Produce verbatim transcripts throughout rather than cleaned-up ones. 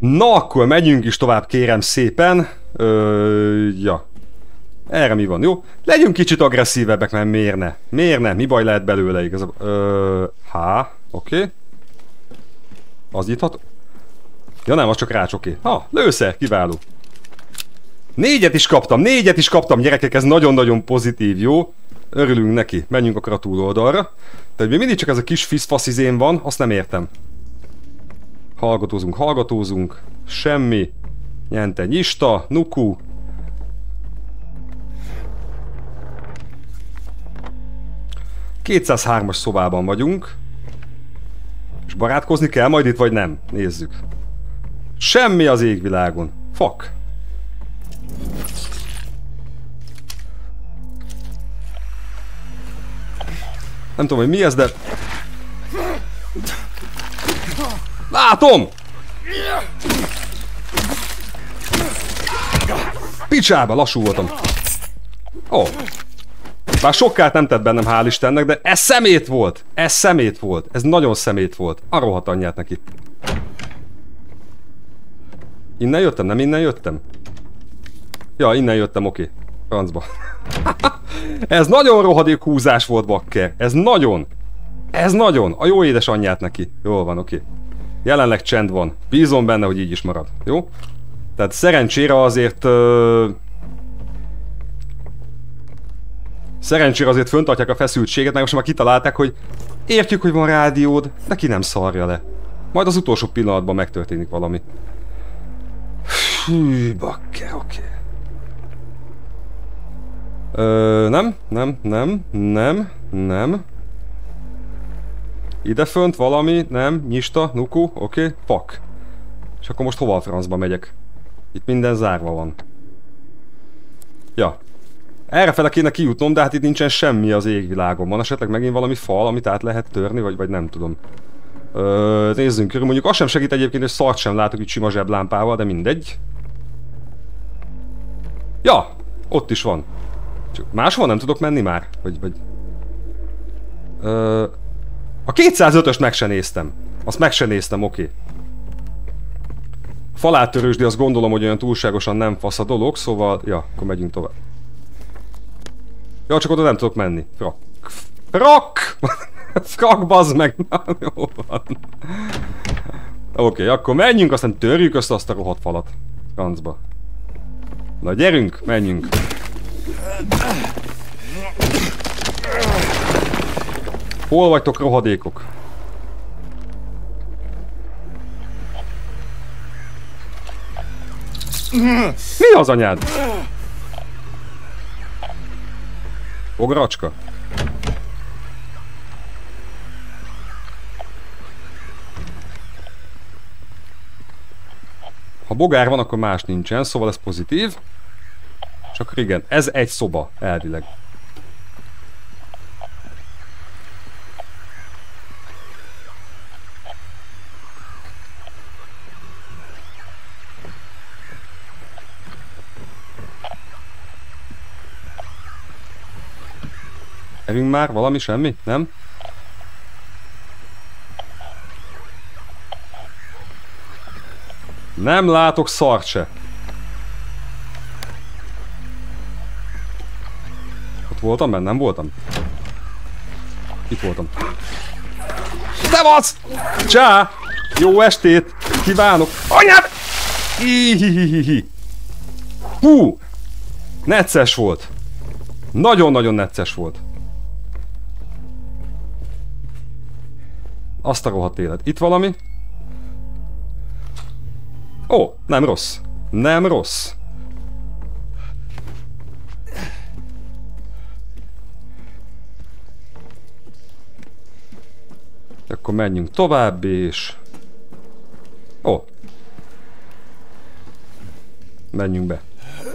Na, akkor megyünk is tovább, kérem szépen. Ö, ja. Erre mi van, jó? Legyünk kicsit agresszívebbek, mert miért ne? Miért ne? Mi baj lehet belőle igazából? Ö, há, oké. Okay. Az nyitható? Ja nem, az csak rács, oké. Okay. Ha, lőszer, kiváló. Négyet is kaptam, négyet is kaptam, gyerekek, ez nagyon-nagyon pozitív, jó? Örülünk neki, menjünk akkor a túloldalra. Tehát még mindig csak ez a kis fiszfaszizén van, azt nem értem. Hallgatózunk, hallgatózunk. Semmi. Nyente nyista, nuku. kétszázhármas szobában vagyunk. És barátkozni kell majd itt, vagy nem? Nézzük. Semmi az égvilágon. Fuck. Nem tudom, hogy mi ez, de... Látom! Picsába, lassú voltam. Ó. Oh. Bár sokkát nem tett bennem, hál' Istennek, de ez szemét volt! Ez szemét volt! Ez nagyon szemét volt. A rohadt anyját neki. Innen jöttem? Nem innen jöttem? Ja, innen jöttem, oké. Okay. Francba. Ez nagyon rohadék húzás volt, bakker. Ez nagyon. Ez nagyon. A jó édesanyját neki. Jól van, oké. Okay. Jelenleg csend van. Bízom benne, hogy így is marad. Jó? Tehát szerencsére azért... Uh... Szerencsére azért föntartják a feszültséget, meg most már kitalálták, hogy értjük, hogy van rádiód, de ki nem szarja le. Majd az utolsó pillanatban megtörténik valami. Hű, bakker, oké. Okay. Ö, nem, nem, nem, nem, nem. Ide fönt valami, nem, nyista, nuku, oké, okay, fuck. És akkor most hova a francba megyek? Itt minden zárva van. Ja. Errefele kéne kijutnom, de hát itt nincsen semmi az égvilágon. Van esetleg megint valami fal, amit át lehet törni, vagy, vagy nem tudom. Ö, nézzünk körül, mondjuk az sem segít egyébként, hogy szart sem látok itt sima zseblámpával, de mindegy. Ja, ott is van. Csak máshol nem tudok menni már? Vagy, vagy... Ö, a kétszázötöst meg se néztem. Azt meg se néztem, oké. Okay. Faláttörős, de azt gondolom, hogy olyan túlságosan nem fasz a dolog, szóval... Ja, akkor megyünk tovább. Ja, csak oda nem tudok menni. Frak. Frak! Frak, bazd meg! Na, jó van. Oké, okay, akkor menjünk, aztán törjük össze azt a rohadt falat. Francba. Na gyerünk, menjünk. Hol vagytok, rohadékok? Mi az anyád? Ogracska? Ha bogár van, akkor más nincsen, szóval ez pozitív. És akkor igen, ez egy szoba, elvileg. Evünk már valami, semmi? Nem? Nem látok szart se. Ott voltam benne? Nem voltam? Itt voltam. Te vasz! Csá! Jó estét! Kívánok! Anyád! Hihihihi. Hú! Necces volt. Nagyon-nagyon necces volt. Azt a rohadt élet. Itt valami? Ó, nem rossz. Nem rossz. Akkor menjünk tovább és... Ó. Menjünk be.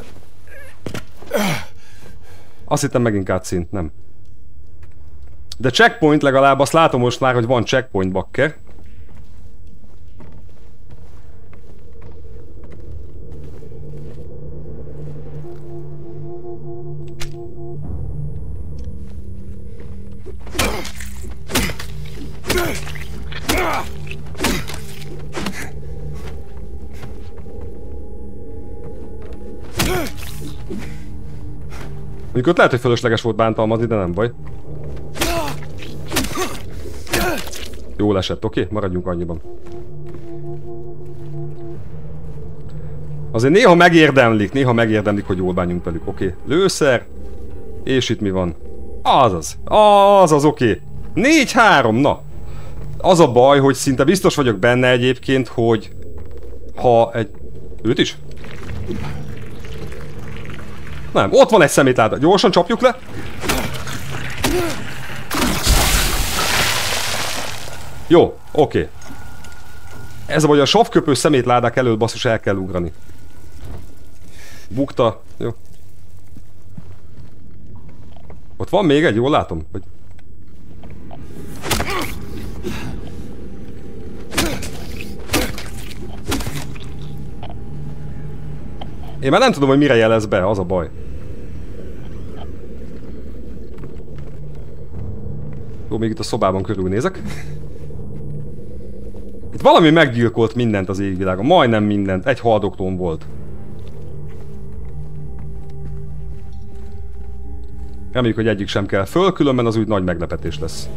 Azt hittem megint cutscene, nem. De checkpoint legalább, azt látom most már, hogy van checkpoint, bakker. Mondjuk ott lehet, hogy fölösleges volt bántalmazni, de nem baj. Jól esett, oké? Okay? Maradjunk annyiban. Azért néha megérdemlik, néha megérdemlik, hogy jól bánjunk velük, oké? Okay. Lőszer. És itt mi van? Azaz, azaz, oké. Okay. négy három, na. Az a baj, hogy szinte biztos vagyok benne egyébként, hogy ha egy... Őt is? Nem, ott van egy szemétláda. Gyorsan csapjuk le. Jó, oké. Okay. Ez a baj, a savköpő szemétládák elől basszus el kell ugrani. Bukta, jó. Ott van még egy, jól látom? Hogy... Én már nem tudom, hogy mire jelez be, az a baj. Jó, még itt a szobában körülnézek. Itt valami meggyilkolt mindent az égvilágon, majdnem mindent, egy haldoklón volt. Reméljük, hogy egyik sem kell föl, különben az úgy nagy meglepetés lesz.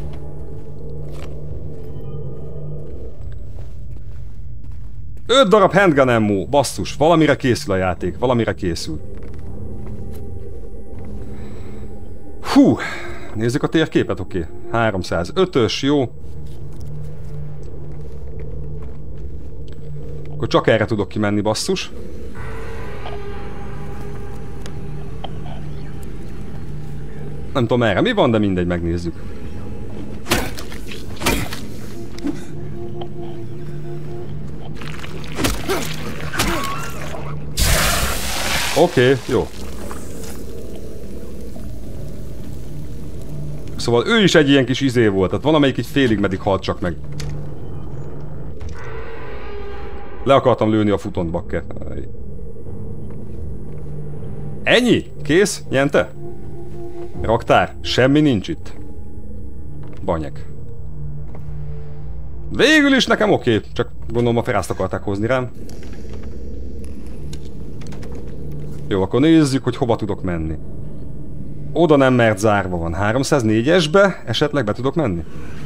öt darab handgun ammo, basszus, valamire készül a játék, valamire készül. Hú, nézzük a térképet, oké. Okay. háromszázötös, jó. Akkor csak erre tudok kimenni, basszus. Nem tudom erre mi van, de mindegy, megnézzük. Oké, okay, jó. Szóval ő is egy ilyen kis izé volt, tehát van amelyik így félig meddig halt csak meg. Le akartam lőni a futont, bakker. Ennyi? Kész? Nyente? Raktár? Semmi nincs itt. Banyek. Végül is nekem oké, okay. Csak gondolom a ferászt akarták hozni rám. Jó, akkor nézzük, hogy hova tudok menni. Oda nem, mert zárva van. háromszáznégyesbe esetleg be tudok menni?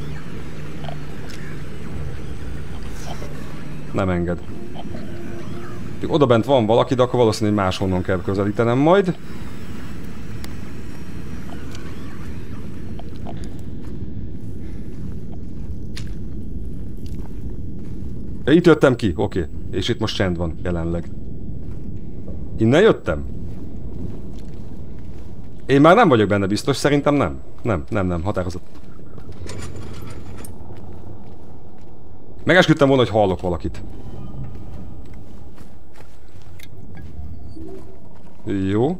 Nem enged. Oda bent van valaki, de akkor valószínűleg máshonnan kell közelítenem majd. Ja, itt jöttem ki, oké. Okay. És itt most csend van jelenleg. Innen jöttem? Én már nem vagyok benne biztos, szerintem nem. Nem, nem, nem, határozott. Megesküdtem volna, hogy hallok valakit. Jó.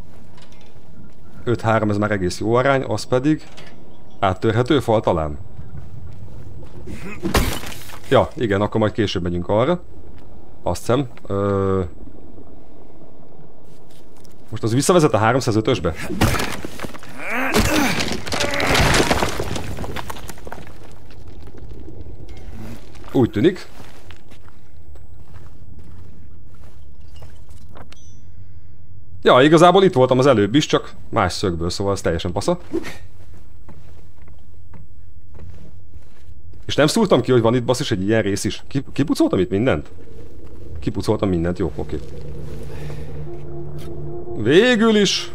öt három, ez már egész jó arány, az pedig... áttörhető fal talán. Ja, igen, akkor majd később megyünk arra. Azt hiszem. Ö... Most az visszavezet a háromszázötösbe? Úgy tűnik. Ja, igazából itt voltam az előbb is, csak más szögből, szóval ez teljesen pasza. És nem szúrtam ki, hogy van itt basszus egy ilyen rész is. Kipucoltam itt mindent? Kipucoltam mindent, jó, oké. Végül is...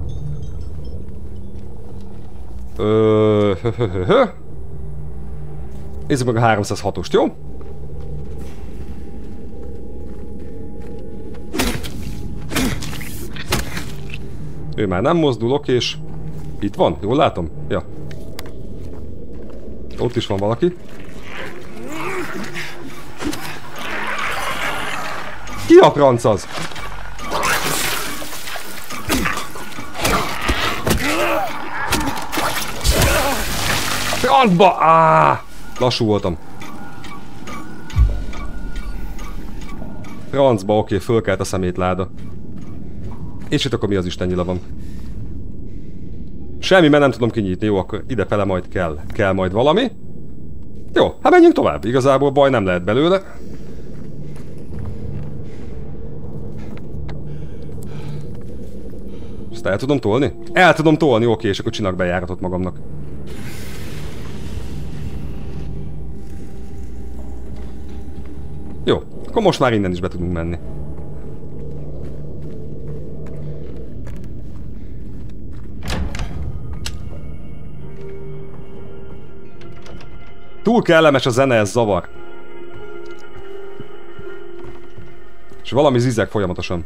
Ö... Hö, hö, hö, hö. Nézzük meg a háromszázhatost, jó? Ő már nem mozdulok, és... Itt van? Jól látom? Ja. Ott is van valaki. Ki a franc az? Francba! Áh! Lassú voltam. Francba, oké, fölkelt a szemétláda. És itt akkor mi az Isten nyila van? Semmi, mert nem tudom kinyitni, jó, akkor idefele majd kell. Kell majd valami. Jó, hát menjünk tovább. Igazából baj nem lehet belőle. Ezt el tudom tolni? El tudom tolni, oké, és akkor csinálok bejáratot magamnak. Jó, akkor most már innen is be tudunk menni. Túl kellemes a zene, ez zavar. És valami zizeg folyamatosan.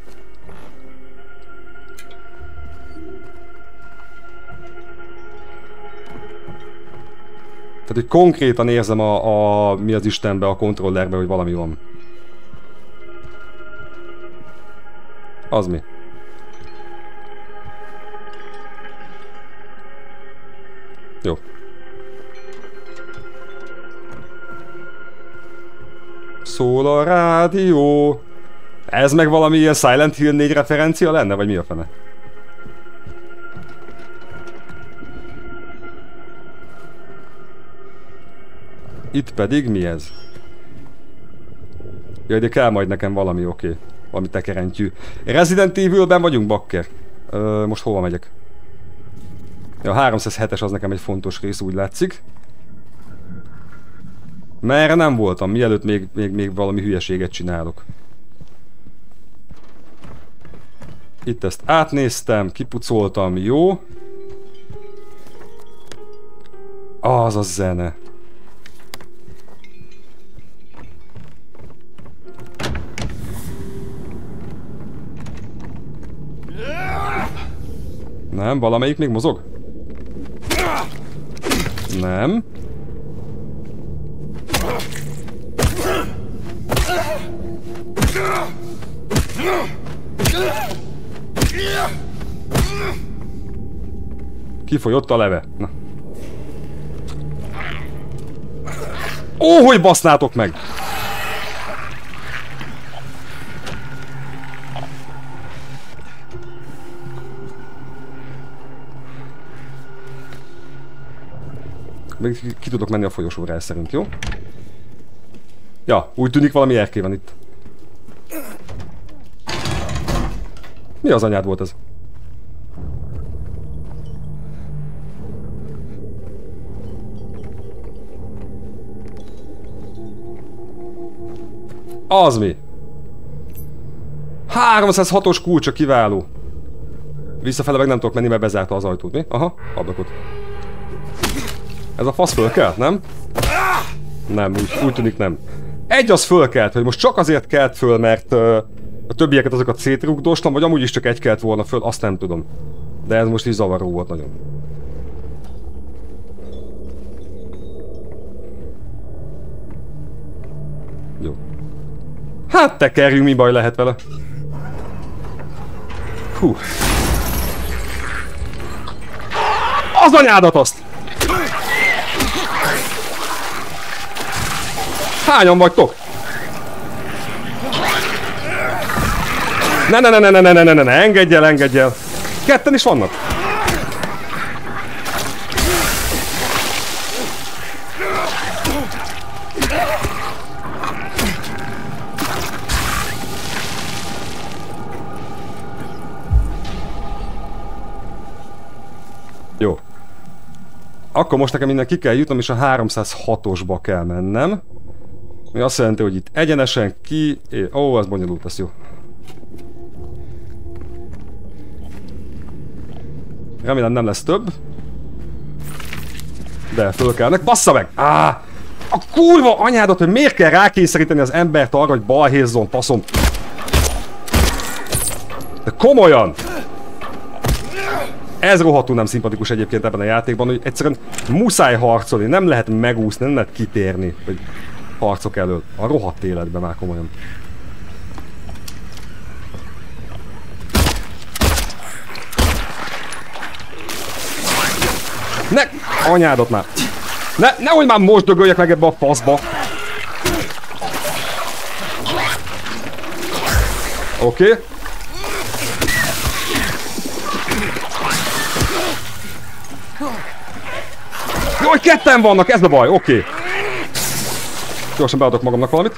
Tehát, hogy konkrétan érzem a, a mi az Istenbe, a kontrollerbe, hogy valami van. Az mi? Jó. Szól a rádió. Ez meg valami ilyen Silent Hill négy referencia lenne, vagy mi a fene? Itt pedig mi ez? Jaj, de kell majd nekem valami, oké. Okay. Valami tekerentyű. Resident Evilben vagyunk, bakker? Ö, most hova megyek? Ja, a háromszázhetes az nekem egy fontos rész, úgy látszik. Merre nem voltam, mielőtt még, még, még valami hülyeséget csinálok. Itt ezt átnéztem, kipucoltam, jó. Az a zene. Nem, valamelyik még mozog? Nem. Kifolyott a leve. Na. Ó, hogy basznátok meg! Még ki, ki tudok menni a folyosóra ez szerint, jó? Ja, úgy tűnik valami erkély van itt. Mi az anyád volt ez? Az mi? háromszázhatos kulcsa, kiváló. Visszafele meg nem tudok menni, mert bezárta az ajtót, mi? Aha, ablakot. Ez a fasz fölkelt, nem? Nem, úgy, úgy tűnik nem. Egy az fölkelt, hogy most csak azért kelt föl, mert uh, a többieket azokat szétrugdostam, vagy amúgy is csak egy kelt volna föl, azt nem tudom. De ez most is zavaró volt nagyon. Jó. Hát tekerjünk, mi baj lehet vele. Hú. Az anyádat azt! Hányan vagytok? Ne ne ne ne ne ne ne ne ne engedj el, engedj el! Ketten is vannak? Jó. Akkor most nekem innen ki kell jutnom, és a háromszázhatosba kell mennem. Mi azt jelenti, hogy itt egyenesen ki... Ó, az bonyolult, ez jó. Remélem nem lesz több. De föl kellnek. Bassza meg! Á! A kurva anyádat, hogy miért kell rákényszeríteni az embert arra, hogy balhézzon, faszom. De komolyan! Ez rohadtul nem szimpatikus egyébként ebben a játékban, hogy egyszerűen muszáj harcolni, nem lehet megúszni, nem lehet kitérni, hogy harcok elől. A rohadt életben már komolyan. Ne! Anyádat már! Ne, nehogy már most dögöljek meg ebbe a faszba! Oké. Okay. Jó, hogy ketten vannak, ez a baj, oké. Okay. Gyorsan beadok magamnak valamit.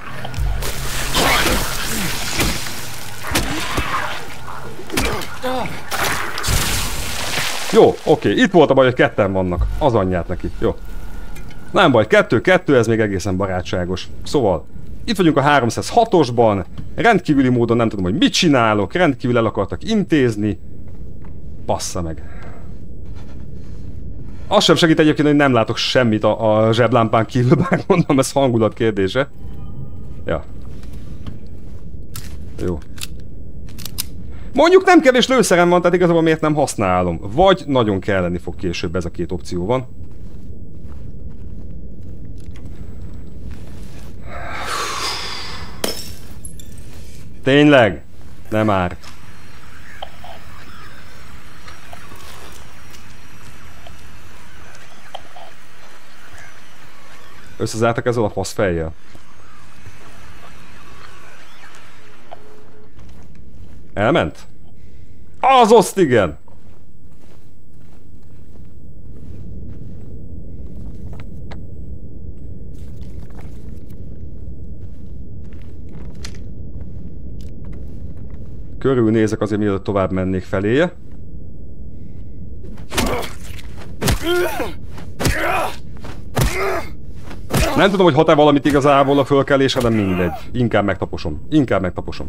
Jó, oké, itt volt a baj, hogy ketten vannak. Az anyját neki, jó. Nem baj, kettő, kettő, ez még egészen barátságos. Szóval, itt vagyunk a háromszázhatosban, rendkívüli módon nem tudom, hogy mit csinálok, rendkívül el akartak intézni. Bassza meg. Az sem segít egyébként, hogy nem látok semmit a, a zseblámpán kívül, bár mondom, ez hangulat kérdése. Ja. Jó. Mondjuk nem kevés lőszerem van, tehát igazából miért nem használom. Vagy nagyon kelleni fog később, ez a két opció van. Tényleg? Nem már. Összezártak ezzel a fasz fejjel. Elment? Az oszt, igen! Körülnézek azért, mielőtt tovább mennék feléje. Nem tudom, hogy hat-e valamit igazából a fölkelésre, de mindegy. Inkább megtaposom. Inkább megtaposom.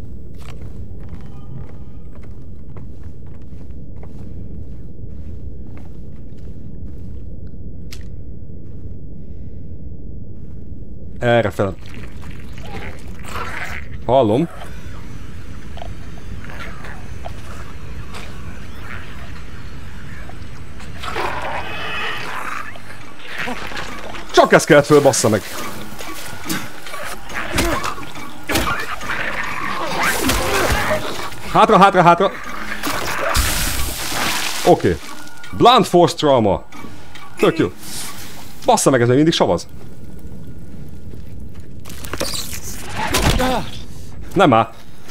Erre fel. Hallom. Csak ezt kellett föl, bassza meg. Hátra, hátra, hátra. Oké. Okay. Blunt force trauma. Tök jó. Bassza meg, ez még mindig savaz. Nem áll.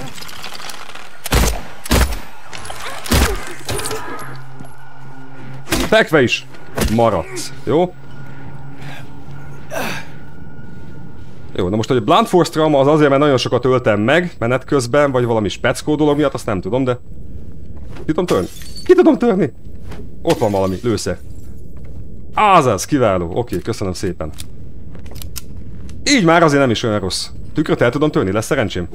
Fekve is maradsz, jó? Jó, na most, hogy a Blunt Force Trauma az azért, mert nagyon sokat öltem meg menet közben, vagy valami speckó dolog miatt, azt nem tudom, de... Ki tudom törni? Ki tudom törni? Ott van valami, lőszer. Azaz, kiváló. Oké, köszönöm szépen. Így már azért nem is olyan rossz. Tükröt el tudom törni, lesz szerencsém?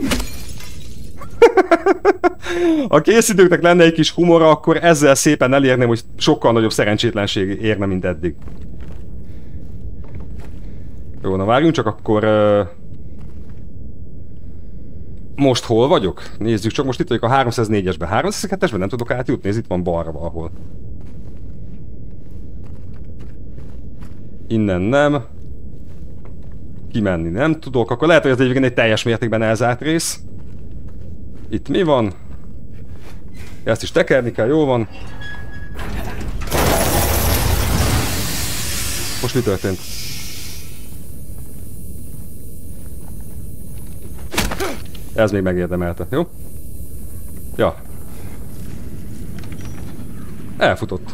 A készítőknek lenne egy kis humora, akkor ezzel szépen elérném, hogy sokkal nagyobb szerencsétlenség érne, mint eddig. Jó, na várjunk csak akkor... Uh... Most hol vagyok? Nézzük csak, most itt vagyok a háromszáznégyesben. háromszázkettesben nem tudok átjutni, ez itt van balra valahol. Innen nem. Kimenni nem tudok, akkor lehet, hogy ez egyébként egy teljes mértékben elzárt rész. Itt mi van? Ezt is tekerni kell, jó van. Most mi történt? Ez még megérdemelte, jó? Ja. Elfutott.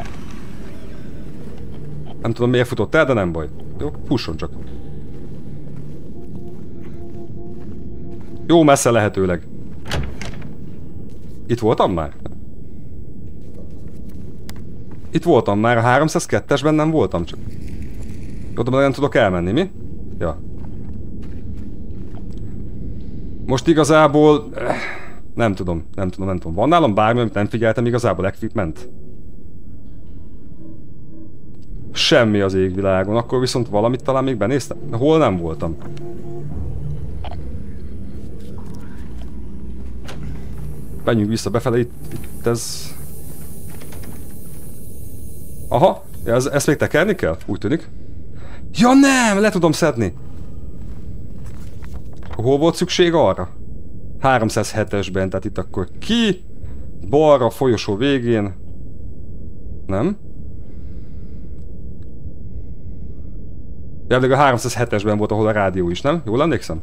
Nem tudom miért futott el, de nem baj. Jó, fusson csak. Jó messze lehetőleg. Itt voltam már? Itt voltam már, a háromszázkettesben nem voltam csak. Oda nem tudok elmenni, mi? Ja. Most igazából... Nem tudom, nem tudom, nem tudom. Van nálam bármi, amit nem figyeltem igazából equipment? Semmi az égvilágon, akkor viszont valamit talán még benéztem? Hol nem voltam? Menjünk vissza befele, itt, itt ez... Aha, ez, ezt még tekerni kell? Úgy tűnik. Ja nem, le tudom szedni! Hol volt szükség arra? háromszázhetesben, tehát itt akkor ki? Balra, folyosó végén. Nem? Jelleg a háromszázhetesben volt, ahol a rádió is, nem? Jól emlékszem?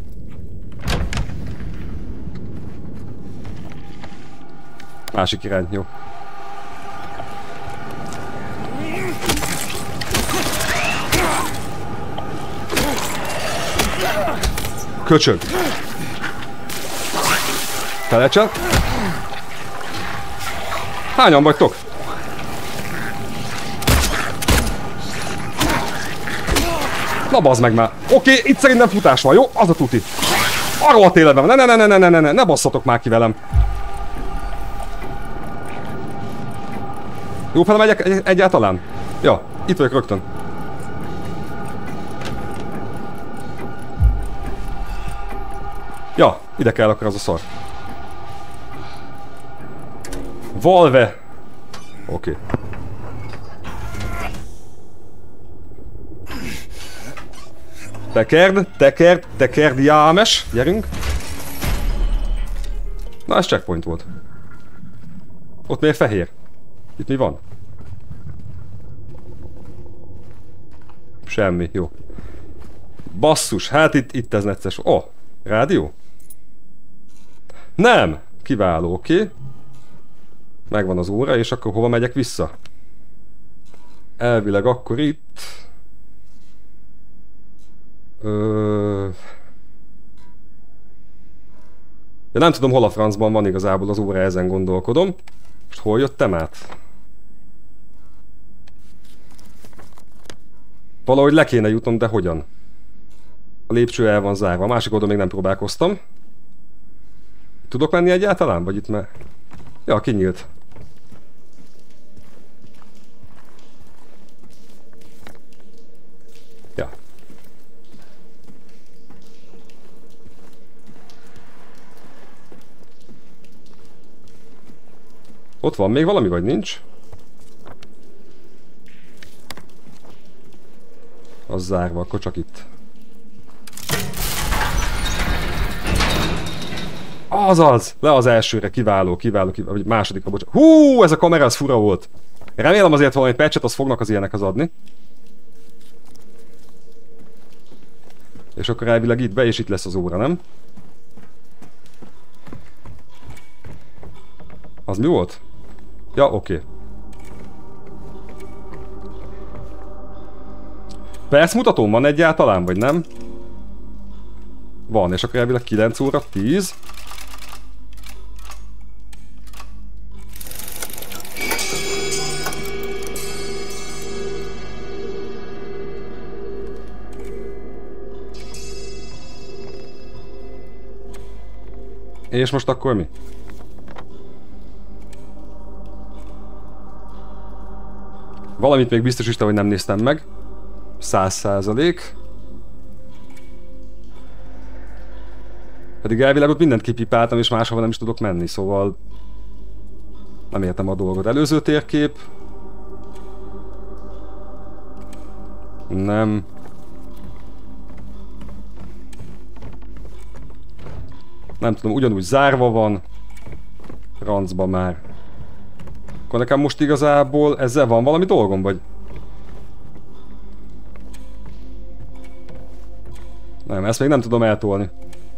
Másik irány, jó. Köcsög! Telecsen? Hányan vagytok? Na bazd meg már. Oké, okay, itt szerintem futás van, jó? Az a tuti. Arról a téledben van. Ne, ne, ne, ne, ne, ne, ne, ne basszatok már ki velem. Jó fel megyek egy egyáltalán? Ja, itt vagyok rögtön. Ja, ide kell akkor az a szar. Valve. Oké. Okay. Tekerd, tekerd, tekerd, jámes. Gyerünk. Na, ez checkpoint volt. Ott miért fehér? Itt mi van? Semmi, jó. Basszus, hát itt, itt ez necces. Oh, rádió? Nem! Kiváló, oké. Okay. Megvan az óra, és akkor hova megyek vissza? Elvileg akkor itt... Ö... Ja, nem tudom, hol a francban van igazából az óra, ezen gondolkodom. Most hol jöttem át? Valahogy le kéne jutnom, de hogyan? A lépcső el van zárva, a másik oldalon még nem próbálkoztam. Tudok menni egyáltalán? Vagy itt már... Ja, kinyílt. Ja. Ott van még valami, vagy nincs? Az zárva, akkor csak itt. Azaz! Le az elsőre, kiváló, kiváló, kiváló, vagy másodikra, bocsánat. Hú, ez a kamera, ez fura volt. Remélem azért valami patchet, azt fognak az ilyenekhez adni. És akkor elvileg itt be, és itt lesz az óra, nem? Az mi volt? Ja, oké. Okay. Percmutatóm van egyáltalán, vagy nem? Van, és akkor elvileg kilenc óra, tíz. És most akkor mi? Valamit még biztos Isten, hogy nem néztem meg. Száz százalék. Pedig elvileg ott mindent kipipáltam, és máshova nem is tudok menni, szóval... Nem értem a dolgot. Előző térkép. Nem. Nem tudom, ugyanúgy zárva van. Rancba már. Akkor nekem most igazából ezzel van valami dolgom, vagy? Nem, ezt még nem tudom eltolni.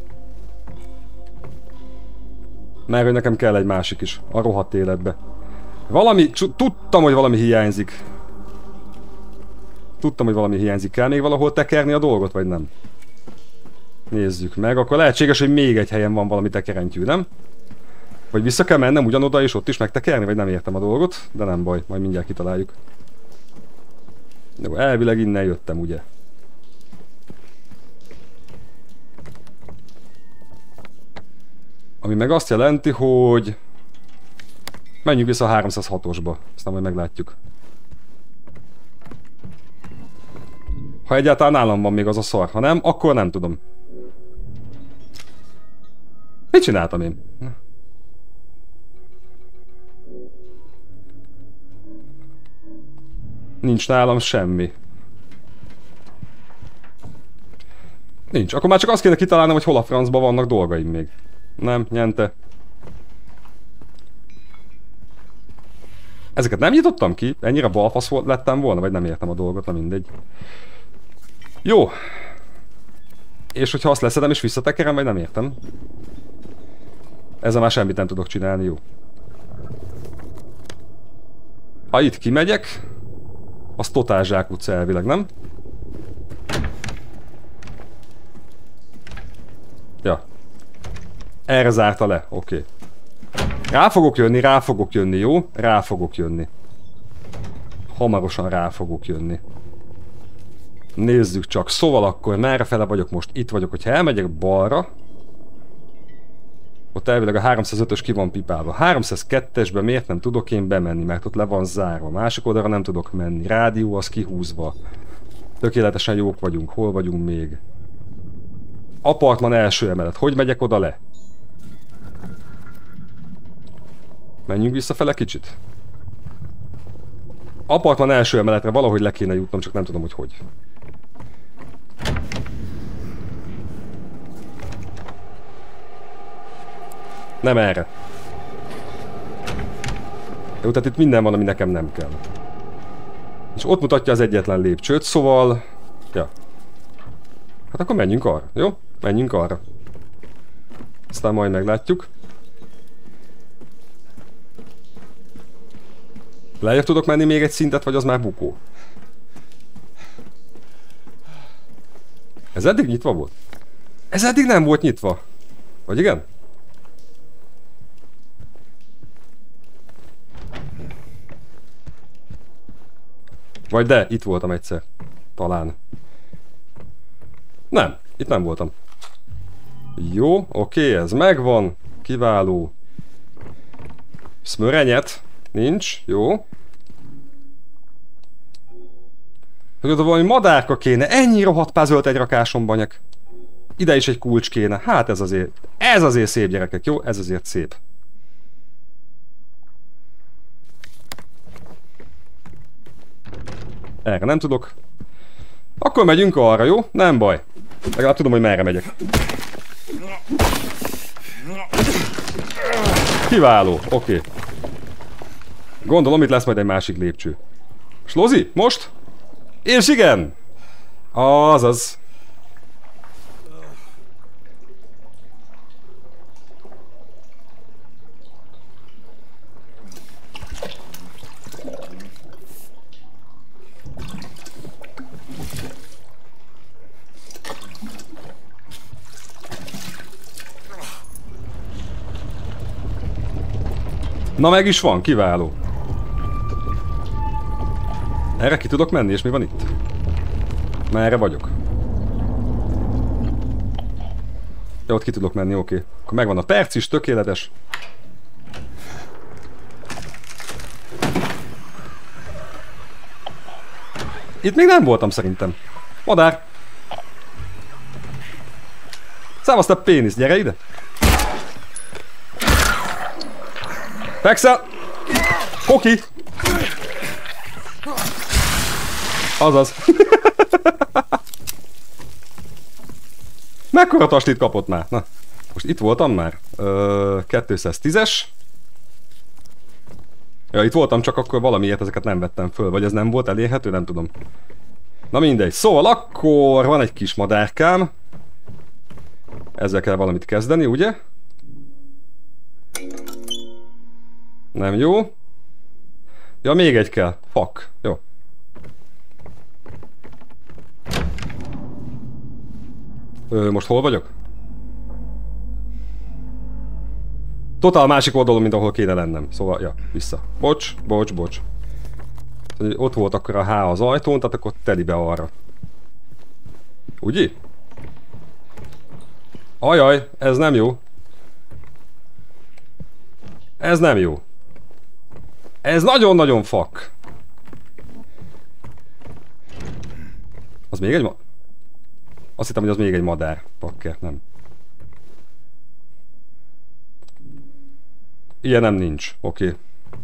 Mert hogy nekem kell egy másik is, a rohadt életbe. Valami, tudtam, hogy valami hiányzik. Tudtam, hogy valami hiányzik. Kell még valahol tekerni a dolgot, vagy nem? Nézzük meg, akkor lehetséges, hogy még egy helyen van valami tekerentyű, nem? Vagy vissza kell mennem ugyanoda és ott is megtekerni, vagy nem értem a dolgot, de nem baj, majd mindjárt kitaláljuk. Jó, elvileg innen jöttem, ugye? Ami meg azt jelenti, hogy... menjünk vissza a háromszázhatosba, aztán majd meglátjuk. Ha egyáltalán nálam van még az a szar, ha nem, akkor nem tudom. Mit csináltam én? Nincs nálam semmi. Nincs. Akkor már csak azt kéne kitalálnom, hogy hol a francban vannak dolgaim még. Nem, nyente. Ezeket nem nyitottam ki? Ennyire balfasz volt lettem volna? Vagy nem értem a dolgot, na mindegy. Jó. És hogyha azt leszedem és visszatekerem, vagy nem értem. Ezzel már semmit nem tudok csinálni, jó. Ha itt kimegyek, az totál zsákutca elvileg, nem? Ja. Erre zárta le, oké. Okay. Rá fogok jönni, rá fogok jönni, jó? Rá fogok jönni. Hamarosan rá fogok jönni. Nézzük csak. Szóval akkor merre fele vagyok most? Itt vagyok. Hogyha elmegyek balra, ott elvileg a háromszázötös ki van pipálva. háromszázkettesbe miért nem tudok én bemenni? Mert ott le van zárva. Másik oldalra nem tudok menni. Rádió az kihúzva. Tökéletesen jók vagyunk. Hol vagyunk még? Apartman első emelet. Hogy megyek oda le? Menjünk visszafele kicsit. Apartman első emeletre valahogy le kéne jutnom, csak nem tudom, hogy hogy. Nem erre. Jó, tehát itt minden van, ami nekem nem kell. És ott mutatja az egyetlen lépcsőt, szóval... Ja. Hát akkor menjünk arra, jó? Menjünk arra. Aztán majd meglátjuk. Lejjebb tudok menni még egy szintet, vagy az már bukó? Ez eddig nyitva volt? Ez eddig nem volt nyitva. Vagy igen? Vagy de, itt voltam egyszer. Talán. Nem, itt nem voltam. Jó, oké, ez megvan. Kiváló. Szmörenyet. Nincs, jó. Hogy oda valami madárka kéne. Ennyi rohadt puzzle-t egy rakáson, banyek. Ide is egy kulcs kéne. Hát ez azért... Ez azért szép, gyerekek, jó? Ez azért szép. Erre nem tudok. Akkor megyünk arra, jó? Nem baj. Legalább tudom, hogy merre megyek. Kiváló, oké. Okay. Gondolom, itt lesz majd egy másik lépcső. Slozi, most? És igen! Azaz. Na meg is van, kiváló. Erre ki tudok menni, és mi van itt? Merre vagyok? Ja, ott ki tudok menni, oké. Okay. Akkor megvan a perc is, tökéletes. Itt még nem voltam szerintem. Madár! Szávasz te pénisz, gyere ide! Fekszel! Koki! Azaz. Mekkora tastit kapott már? Na, most itt voltam már. Ö, kétszáztízes. Ja, itt voltam, csak akkor valamiért ezeket nem vettem föl. Vagy ez nem volt elérhető, nem tudom. Na mindegy. Szóval akkor van egy kis madárkám. Ezzel kell valamit kezdeni, ugye? Nem jó. Ja, még egy kell. Fuck. Jó. Ö, most hol vagyok? Totál másik oldalon, mint ahol kéne lennem. Szóval, ja, vissza. Bocs, bocs, bocs. Ott volt akkor a H az ajtón, tehát akkor telibe arra. Ugye? Ajaj, ez nem jó. Ez nem jó. Ez nagyon-nagyon fuck. Az még egy ma... Azt hittem, hogy az még egy madár. Pakker, nem. Ilyen nem nincs. Oké. Okay.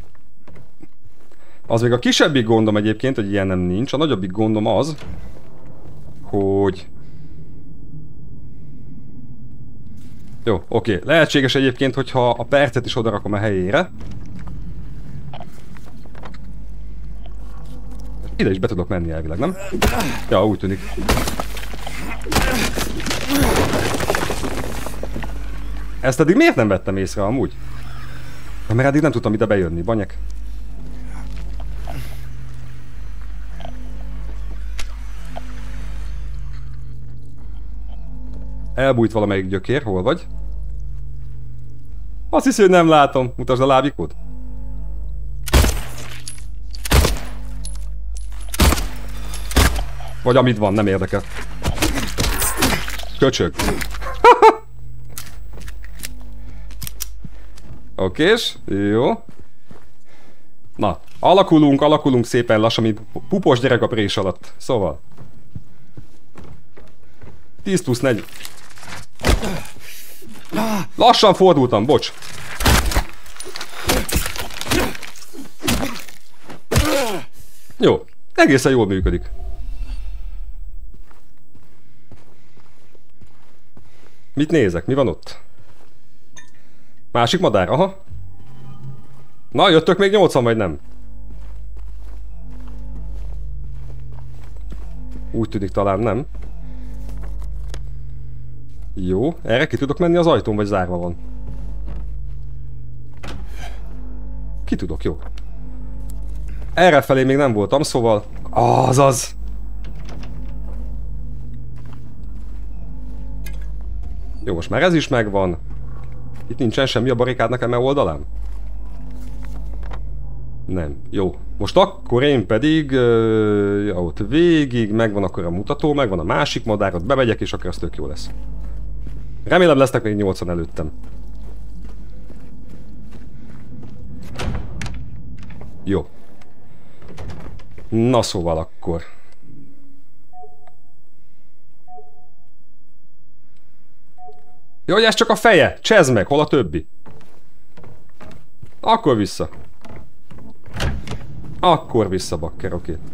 Az még a kisebbik gondom egyébként, hogy ilyen nem nincs. A nagyobbik gondom az, hogy... Jó, oké. Okay. Lehetséges egyébként, hogyha a percet is odarakom a helyére. Ide is be tudok menni elvileg, nem? Ja, úgy tűnik. Ezt eddig miért nem vettem észre amúgy? Mert eddig nem tudtam ide bejönni, banyek. Elbújt valamelyik gyökér, hol vagy? Azt hiszi, hogy nem látom. Mutasd a lábikót. Vagy amit van, nem érdekel. Köcsög. Okés, jó. Na, alakulunk, alakulunk szépen lassan, mint pupos gyerek a prés alatt. Szóval. tíz plusz négy. Lassan fordultam, bocs. Jó, egészen jól működik. Mit nézek? Mi van ott? Másik madár, aha. Na, jöttök még nyolcan, vagy nem? Úgy tűnik, talán nem. Jó, erre ki tudok menni az ajtón, vagy zárva van? Ki tudok, jó. Errefelé még nem voltam, szóval... Azaz! Jó, most már ez is megvan. Itt nincsen semmi a barikádnak eme oldalán? Nem. Jó. Most akkor én pedig... Uh, ja, ott végig, megvan akkor a mutató, megvan a másik madár, ott bemegyek, és akkor az tök jó lesz. Remélem lesznek még nyolcan előttem. Jó. Na szóval akkor. Jó, ez csak a feje! Csezd meg, hol a többi? Akkor vissza. Akkor vissza, bakker, oké. Okay.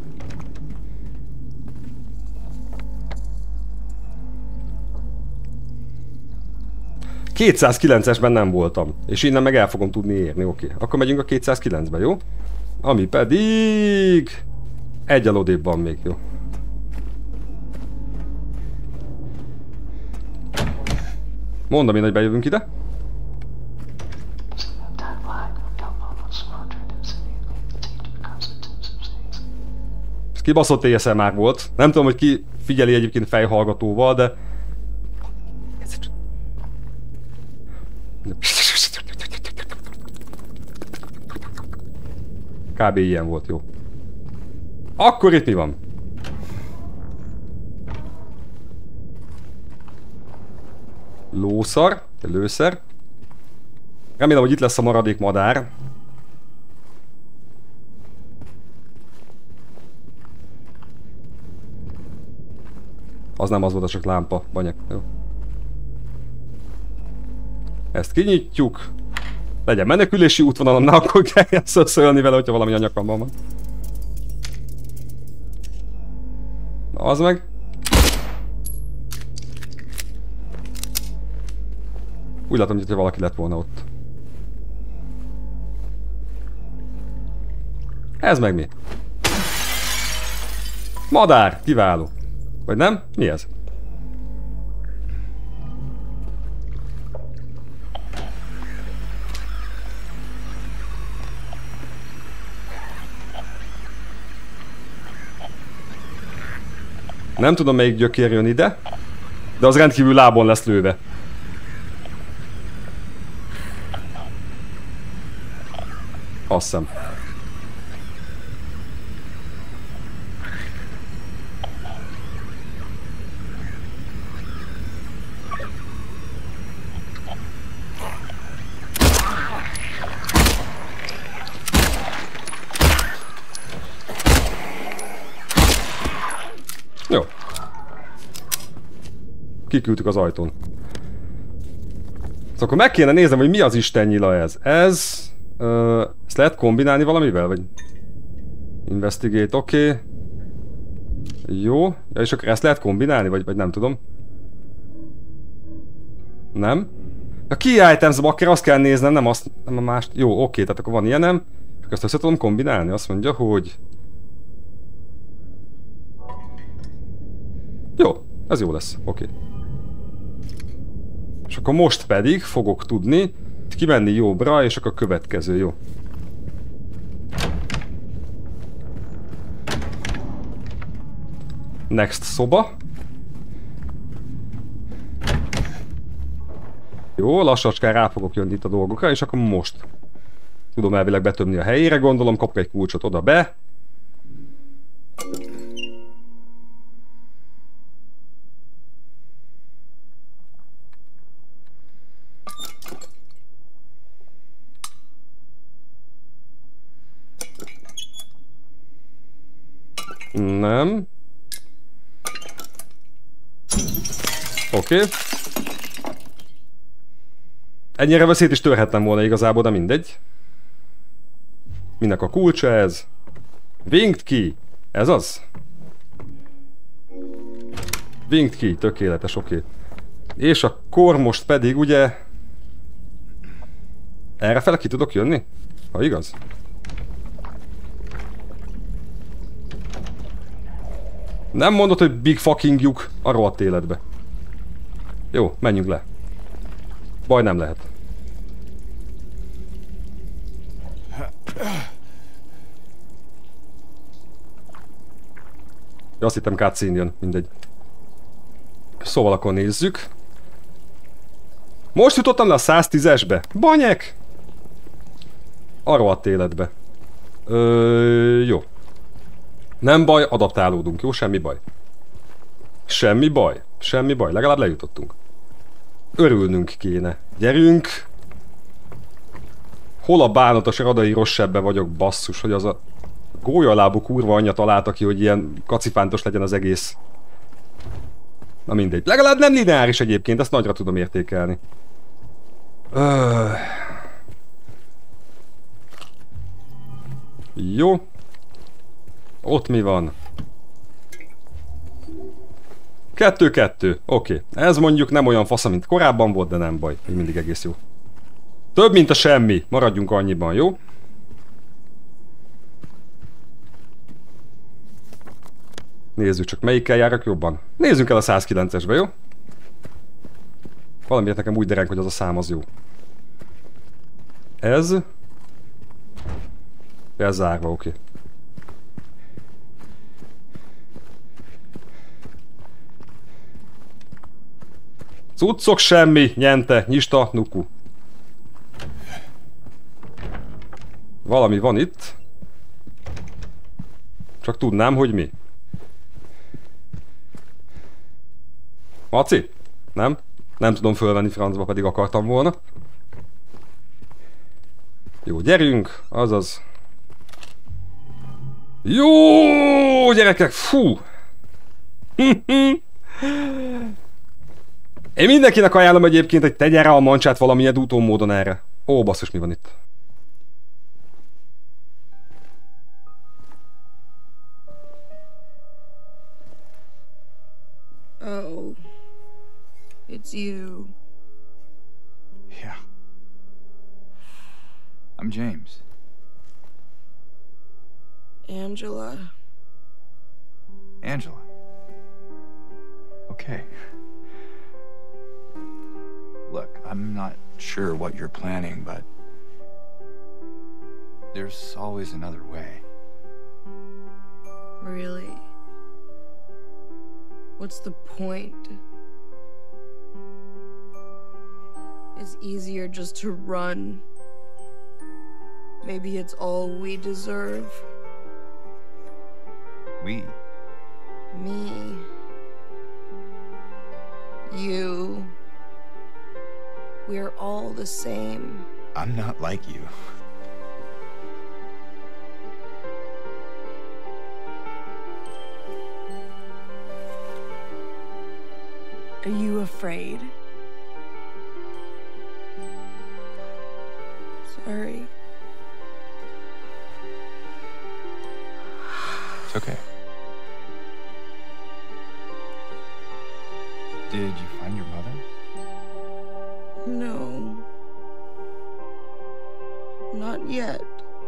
kétszázkilencesben nem voltam, és innen meg el fogom tudni érni, oké. Okay. Akkor megyünk a kétszázkilencbe, jó? Ami pedig... Egyel odébb van még, jó. Mondom én, hogy bejövünk ide. Ez kibaszott á es em er volt. Nem tudom, hogy ki figyeli egyébként fejhallgatóval, de... Kb. Ilyen volt, jó. Akkor itt mi van? Lószar, lőszer. Remélem, hogy itt lesz a maradék madár. Az nem az volt, csak lámpa, banyag. Jó. Ezt kinyitjuk. Legyen menekülési útvonalon, ne akkor kelljen szöszölni vele, hogyha valami a nyakamban van. Na, az meg. Úgy látom, hogy valaki lett volna ott. Ez meg mi? Madár! Kiváló. Vagy nem? Mi ez? Nem tudom, melyik gyökér jön ide, de az rendkívül lábon lesz lőve. Azt hiszem. Jó. Kiküldtük az ajtón. Szóval akkor meg kéne néznem, hogy mi az Isten nyila ez. Ez... Uh, ezt lehet kombinálni valamivel? Vagy... Investigate, oké. Okay. Jó. Ja, és akkor ezt lehet kombinálni? Vagy, vagy nem tudom. Nem? A key items bakker, azt kell néznem, nem azt... Nem a mást... Jó, oké, okay, tehát akkor van ilyenem. És ezt össze tudom kombinálni? Azt mondja, hogy... Jó, ez jó lesz, oké. Okay. És akkor most pedig fogok tudni kimenni jobbra, és akkor a következő, jó. Next szoba. Jó, lassacskán rá fogok jönni itt a dolgokra, és akkor most tudom elvileg betömni a helyére, gondolom, kapok egy kulcsot oda be. Nem. Oké. Okay. Ennyire veszélyt is törhettem volna igazából, de mindegy. Minek a kulcsa ez? Winged key. Ez az? Winged key, tökéletes, oké. Okay. És akkor most pedig ugye... Errefele ki tudok jönni? Ha igaz? Nem mondod, hogy big fucking lyuk a rohadt életbe. Jó, menjünk le. Baj nem lehet. Ja, azt hittem cutscene jön, mindegy. Szóval akkor nézzük. Most jutottam le a száztízesbe. Banyek! A rohadt életbe. Ö, jó. Nem baj, adaptálódunk, jó? Semmi baj. Semmi baj. Semmi baj, legalább lejutottunk. Örülnünk kéne. Gyerünk! Hol a bánatos radai rossebbe vagyok, basszus, hogy az a gólyalábú kurva anyja találta ki, hogy ilyen kacifántos legyen az egész. Na mindegy. Legalább nem lineáris egyébként, ezt nagyra tudom értékelni. Öh. Jó. Ott mi van? Kettő-kettő. Oké. Okay. Ez mondjuk nem olyan fasza, mint korábban volt, de nem baj. Még mindig egész jó. Több, mint a semmi. Maradjunk annyiban, jó? Nézzük csak, melyikkel járok jobban. Nézzünk el a százkilencesbe, jó? Valamiért nekem úgy dereng, hogy az a szám az jó. Ez... Ez zárva, oké. Okay. Cuccok semmi, nyente, nyista, nuku. Valami van itt. Csak tudnám, hogy mi. Maci? Nem? Nem tudom fölvenni francba, pedig akartam volna. Jó, gyerünk, azaz. Jó, gyerekek, fú! Én mindenkinek ajánlom egyébként, hogy tegyen rá a mancsát valamilyen úton módon erre. Ó, basszus, mi van itt? Oh, it's you. Yeah. I'm James. Angela. Angela. Okay. Look, I'm not sure what you're planning, but there's always another way. Really? What's the point? It's easier just to run. Maybe it's all we deserve. We? Me. You. We're all the same. I'm not like you. Are you afraid? Sorry. It's okay. Did you find your mother? No. Not yet.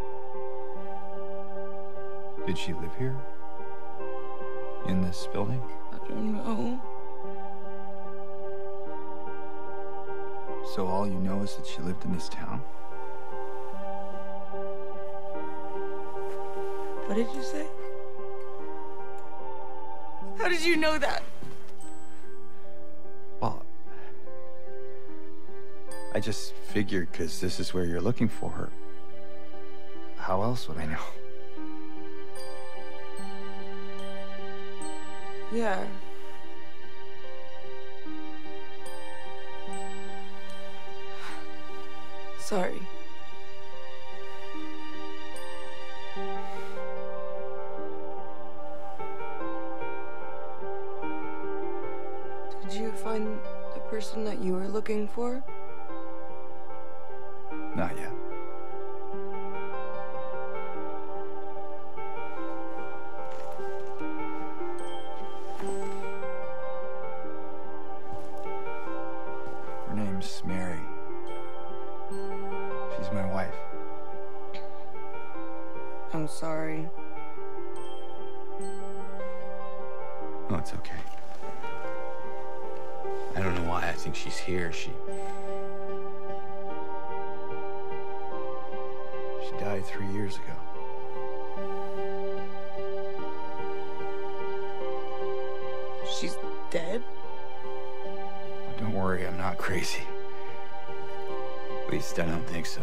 Did she live here? In this building? I don't know. So all you know is that she lived in this town? What did you say? How did you know that? Well, I just figured because this is where you're looking for her. How else would I know? Yeah. Sorry. person that you were looking for? Not yet. Her name's Mary. She's my wife. I'm sorry. Oh, it's okay. I don't know why I think she's here. She... She died three years ago. She's dead? Oh, don't worry, I'm not crazy. At least I don't think so.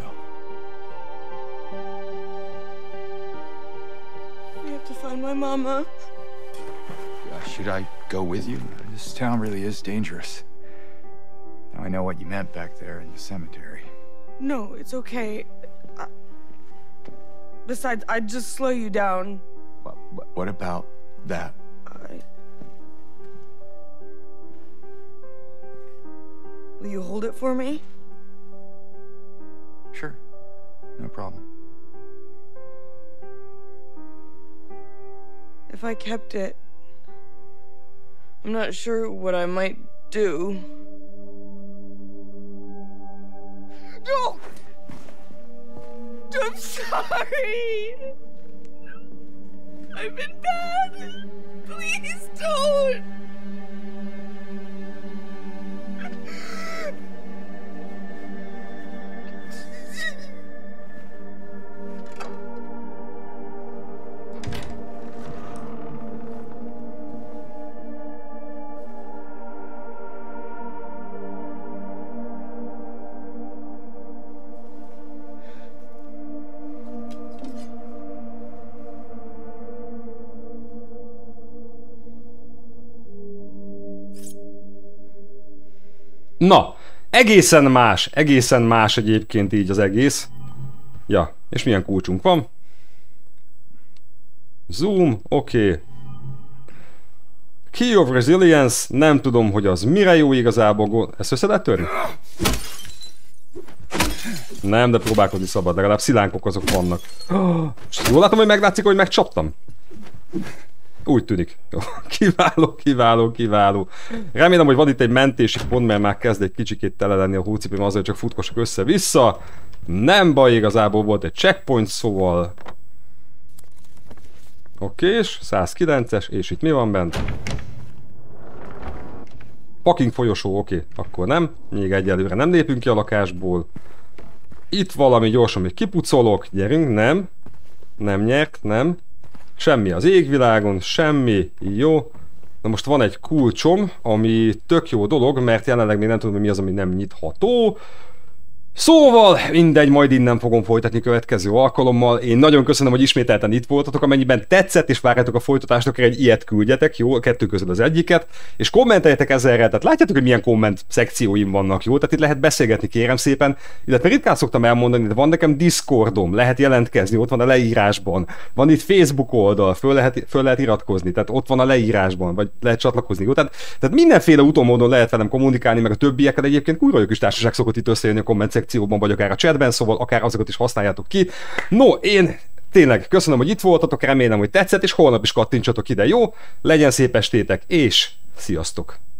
We have to find my mama. Uh, should I go with you? This town really is dangerous. Now I know what you meant back there in the cemetery. No, it's okay. I... Besides, I'd just slow you down. What, what, what about that? I... Will you hold it for me? Sure. No problem. If I kept it, I'm not sure what I might do. No! I'm sorry! I've been bad! Please don't! Na, egészen más, egészen más egyébként így az egész. Ja, és milyen kulcsunk van? Zoom, oké. Okay. Key of Resilience, nem tudom, hogy az mire jó igazából. Ezt össze lehet törni? Nem, de próbálkozni szabad, legalább szilánkok azok vannak. Jól látom, hogy meglátszik, hogy megcsaptam? Úgy tűnik. Kiváló, kiváló, kiváló. Remélem, hogy van itt egy mentési pont, mert már kezd egy kicsikét tele lenni a hócipőm, azért csak futkosok össze-vissza. Nem baj, igazából volt egy checkpoint, szóval... Oké, és száz kilences, és itt mi van bent? Parking folyosó, oké, akkor nem. Még egyelőre nem lépünk ki a lakásból. Itt valami gyorsan még kipucolok, gyerünk, nem. Nem nyert, nem. Semmi az égvilágon, semmi, jó. Na most van egy kulcsom, ami tök jó dolog, mert jelenleg még nem tudom, hogy mi az, ami nem nyitható. Szóval, mindegy, majd innen fogom folytatni következő alkalommal. Én nagyon köszönöm, hogy ismételten itt voltatok, amennyiben tetszett és várjátok a folytatást, akkor egy ilyet küldjetek, jó? A kettő között az egyiket. És kommenteljetek ezerrel, tehát látjátok, hogy milyen komment szekcióim vannak, jó? Tehát itt lehet beszélgetni, kérem szépen. Illetve ritkán szoktam elmondani, de van nekem Discordom, lehet jelentkezni, ott van a leírásban. Van itt Facebook oldal, föl lehet, föl lehet iratkozni, tehát ott van a leírásban, vagy lehet csatlakozni, jó? Tehát, tehát mindenféle utómódon lehet velem kommunikálni, meg a többiekkel egyébként kurva jó kis társaság szokott itt összejönni a komment szekcióban, vagy akár a chatben, szóval akár azokat is használjátok ki. No, én tényleg köszönöm, hogy itt voltatok, remélem, hogy tetszett, és holnap is kattintsatok ide, jó? Legyen szép estétek, és sziasztok!